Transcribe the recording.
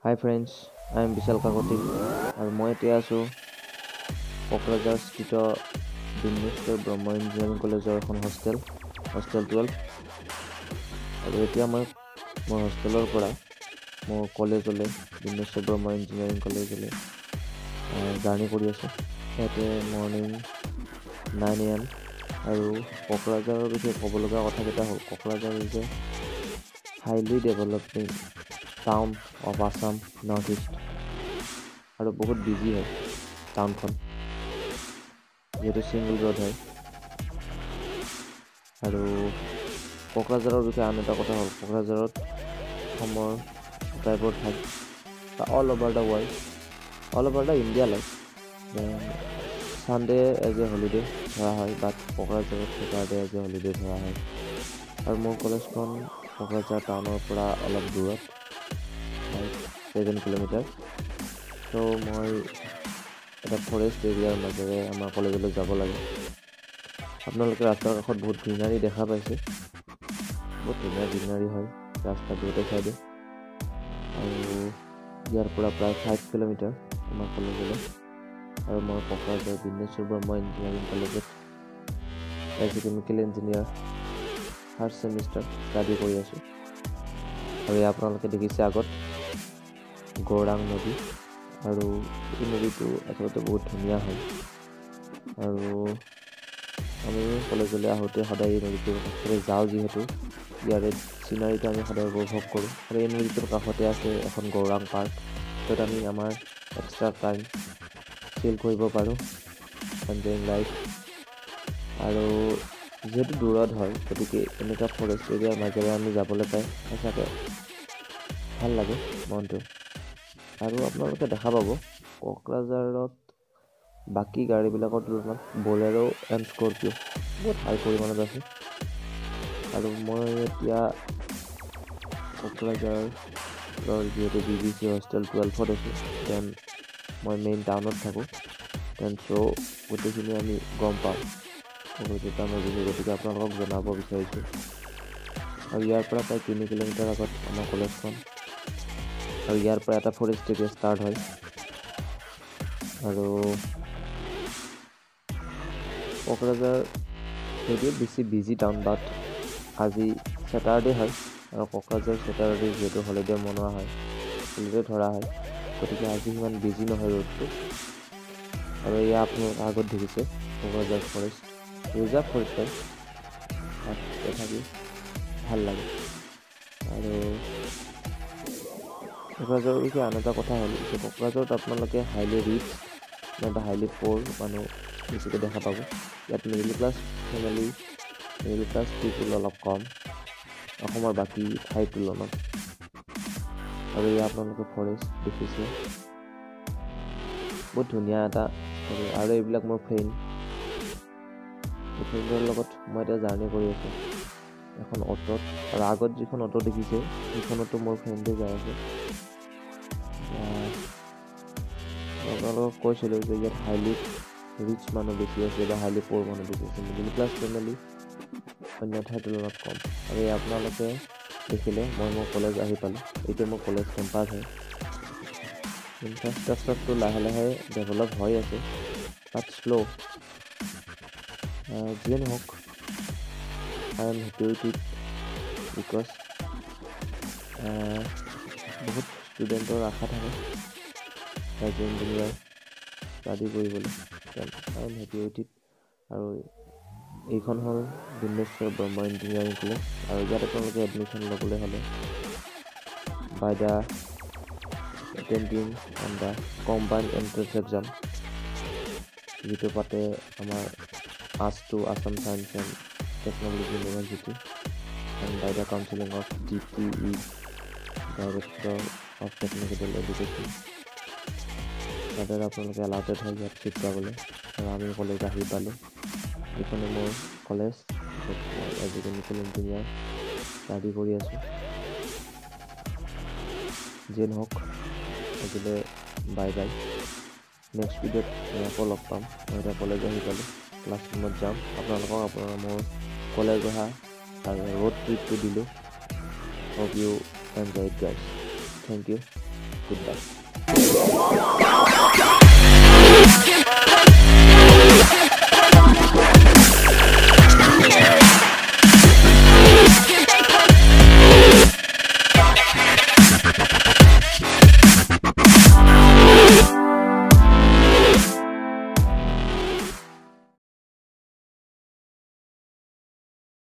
Hi friends, I am Bishal Kakoti আৰু মই এতিয়া আছোঁ কোকৰাঝাৰ স্থিত বিন্নেশ্বৰ ব্ৰহ্ম ইঞ্জিনিয়াৰিং কলেজৰ এখন হোষ্টেল 12 আৰু এতিয়া মই মোৰ হোষ্টেলৰ পৰা মোৰ কলেজলৈ বিন্নেশ্বৰ ব্ৰহ্ম ইঞ্জিনিয়াৰিং কলেজলৈ জাৰ্ণি কৰি আছোঁ। ইয়াতে মৰ্ণিং 9 AM আৰু কোকৰাঝাৰৰ বিষয়ে ক'ব লগা কথাকেইটা হ'ল Kokrajhar is a highly developing town of Assam north east আৰু বহুত বিজি হয় টাউনখন যিহেতু ছিংগল ৰোড হয়। আৰু কোকৰাঝাৰৰ বিষয়ে আন এটা কথা হ'ল কোকৰাঝাৰত অসমৰ আটাইবোৰ ঠাইত all over the world all over the India Sunday as a holiday ধৰা হয় বাট কোকৰাঝাৰত ছেটাৰডে এজ এ হলিডে ধৰা হয়। আৰু মোৰ কলেজখন কোকৰাঝাৰ টাউনৰ পৰা অলপ দূৰত 7 কিলোমিটাৰ। ত' মই এটা ফৰেষ্ট এৰিয়াৰ মাজেৰে আমাৰ কলেজলৈ যাব লাগে। আপোনালোকে ৰাস্তাৰ কাষত বহুত গ্ৰীনাৰী দেখা পাইছে, বহুত ধুনীয়া গ্ৰীনাৰী হয় ৰাস্তা দুয়োটা চাইডে। আৰু ইয়াৰ পৰা প্ৰায় 5 কিলোমিটাৰ আমাৰ কলেজলৈ। আৰু মই কোকৰাঝাৰ বিন্নেশ্বৰ ব্ৰহ্ম ইঞ্জিনিয়াৰিং কলেজত as a chemical engineer first semester study কৰি আছোঁ। আৰু এয়া আপোনালোকে দেখিছে আগত গৌৰাং নদী, আৰু এই নদীটো আচলতে বহুত ধুনীয়া হয়। আৰু আমি কলেজলৈ আহোঁতে সদায় এই নদীটোৰ কাষেৰে যাওঁ যিহেতু ইয়াৰে চিনাৰীটো আমি সদায় উপভোগ কৰোঁ। আৰু এই নদীটোৰ কাষতে আছে এখন গৌৰাং পাৰ্ক, য'ত আমি আমাৰ এক্সট্ৰা টাইম চিল কৰিব পাৰোঁ, এনজয়িং লাইফ। আৰু যিহেতু দূৰত হয় গতিকে এনেকুৱা ফৰেষ্ট এৰিয়াৰ মাজেৰে আমি যাবলৈ পাই সঁচাকৈ ভাল লাগে মনটো। আৰু আপোনালোকে দেখা পাব কোকৰাঝাৰত বাকী গাড়ীবিলাকৰ তুলনাত বলেৰো এণ্ড স্কৰপিঅ' বহুত হাই পৰিমাণত আছে। আৰু মই এতিয়া কোকৰাঝাৰৰ যিহেতু BBC হোষ্টেল 12ত আছোঁ, দেন মই মেইন টাউনত থাকোঁ, দেন চ' গোটেইখিনি আমি গম পাওঁ কোকৰাঝাৰ টাউনৰ বিষয়ে, গতিকে আপোনালোকক জনাব বিচাৰিছোঁ। আৰু ইয়াৰ পৰা প্ৰায় 3 কিলোমিটাৰ আগত আমাৰ কলেজখন, আৰু ইয়াৰ পৰা এটা ফৰেষ্ট এৰিয়া ষ্টাৰ্ট হয়। আৰু কোকৰাঝাৰ যদিও বেছি বিজি টাউন, বাট আজি ছেটাৰডে হয় আৰু কোকৰাঝাৰ ছেটাৰডে যিহেতু হলিডে মনোৱা হয়, হলিডে ধৰা হয়, গতিকে আজি সিমান বিজি নহয় ৰোডটো। আৰু এয়া আপোনালোকে আগত দেখিছে কোকৰাঝাৰ ফৰেষ্ট ৰিজাৰ্ভ ফৰেষ্ট হয়, তাত তথাপি ভাল লাগে। আৰু কোকৰাঝাৰৰ বিষয়ে আন এটা কথা হ'ল যে কোকৰাঝাৰত আপোনালোকে হাইলি ৰিচ নাইবা হাইলি প'ৰ মানুহ বেছিকৈ দেখা পাব। ইয়াত middle class family, middle class people অলপ কম অসমৰ বাকী ঠাইৰ তুলনাত। আৰু ইয়াত আপোনালোকে ফৰেষ্ট দেখিছে, বহুত ধুনীয়া এটা। আৰু এইবিলাক মোৰ ফ্ৰেণ্ডৰ লগত মই এতিয়া জাৰ্ণি কৰি আছোঁ এখন অ'টত। আৰু আগত যিখন অ'ট দেখিছে সেইখনতো মোৰ ফ্ৰেণ্ডে যাই আছে। আপোনালোকক কৈছিলোঁ যে ইয়াত হাইলি ৰিচ মানুহ বেছি আছে বা হাইলি প'ৰ মানুহ বেছি আছে, মিডিল ক্লাছ ফেমিলি অন্য ঠাইৰ তুলনাত কম। আৰু এই আপোনালোকে দেখিলে মই মোৰ কলেজ আহি পালোঁ। এইটো মোৰ কলেজ কেম্পাছ হয়। ইনফ্ৰাষ্ট্ৰাকচাৰটো লাহে লাহে ডেভেলপ হৈ আছে, বাট শ্ল'। যিয়ে নহওক, I am happy with it because বহুত ষ্টুডেণ্টৰ আশা থাকে এজ এ ইঞ্জিনিয়াৰ ষ্টাডি কৰিবলৈ, I am happy with it. আৰু এইখন হ'ল বিন্নেশ্বৰ ব্ৰহ্ম ইঞ্জিনিয়াৰিং কলেজ। আৰু ইয়াত আপোনালোকে এডমিশ্যন ল'বলৈ হ'লে by the attending on the combined entrance exam, যিটো পাতে আমাৰ আstu Assam science and technology university, and by the counselling of DTE director of technical education. তাতে আপোনালোকে এলাউটেড হয় ইয়াত চিট পাবলৈ। আৰু আমি কলেজ আহি পালোঁ। এইখনে মোৰ কলেজ, য'ত মই as a chemical engineer study কৰি আছোঁ। যিয়ে নহওক, আজিলৈ বাই বাই। নেক্সট ভিডিঅ'ত মই আকৌ লগ পাম। মই এতিয়া কলেজ আহি পালোঁ, ক্লাছৰুমত যাম। আপোনালোকক মোৰ কলেজ অহা আৰু ৰোড ট্ৰিপটো দিলোঁ। Hope you enjoyed guys. Thank you. Feedback.